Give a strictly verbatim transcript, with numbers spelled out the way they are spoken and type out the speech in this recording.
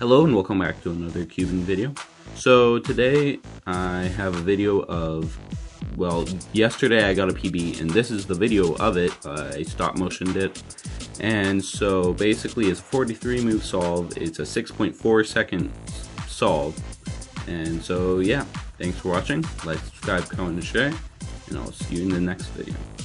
Hello and welcome back to another Cuban video. So today I have a video of, well, yesterday I got a P B and this is the video of it. uh, I stop motioned it, and so basically it's a forty-three move solve. It's a six point four second solve, and so yeah, thanks for watching. Like, subscribe, comment, and share, and I'll see you in the next video.